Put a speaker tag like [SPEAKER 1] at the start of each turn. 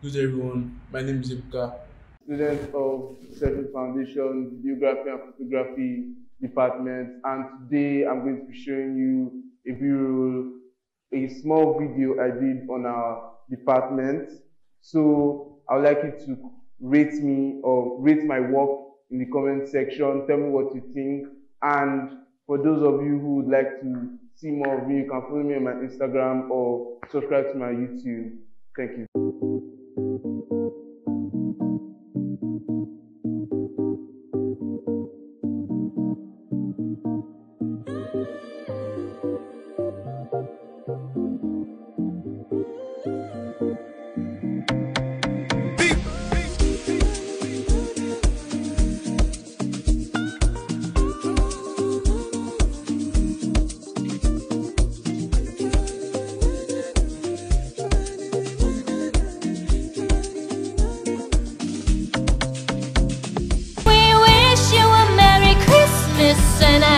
[SPEAKER 1] Good everyone, my name is Ebuka, student of Certain Foundation, Videography and Photography department, and today I'm going to be showing you a small video I did on our department. So I would like you to rate me or rate my work in the comment section. Tell me what you think, and for those of you who would like to see more of me, you can follow me on my Instagram or subscribe to my YouTube. Thank you.
[SPEAKER 2] And